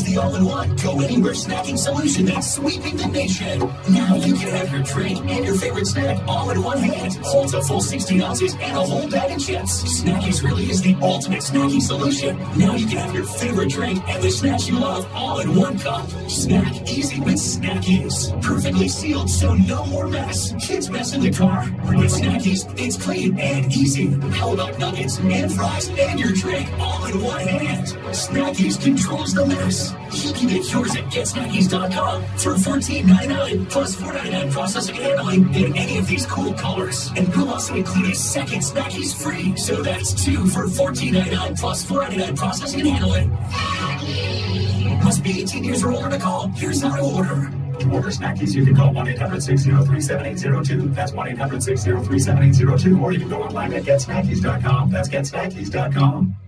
the all-in-one, go-anywhere snacking solution that's sweeping the nation. Now you can have your drink and your favorite snack all in one hand. Holds a full 16 ounces and a whole bag of chips. Snackeez really is the ultimate snacking solution. Now you can have your favorite drink and the snacks you love all in one cup. Snack easy with Snackeez. Perfectly sealed, so no more mess. Kids mess in the car. With Snackeez, it's clean and easy. How about nuggets and fries and your drink all in one hand? Snackeez controls the mess. You can get yours at GetSnackeez.com for $14.99 plus $4.99 processing and handling in any of these cool colors. And we'll also include a second Snackeez free. So that's 2 for $14.99 plus $4.99 processing and handling. Must be 18 years or older to call. Here's how to order. To order Snackeez, you can call 1-800-603-7802. That's 1-800-603-7802. Or you can go online at GetSnackeez.com. That's GetSnackeez.com.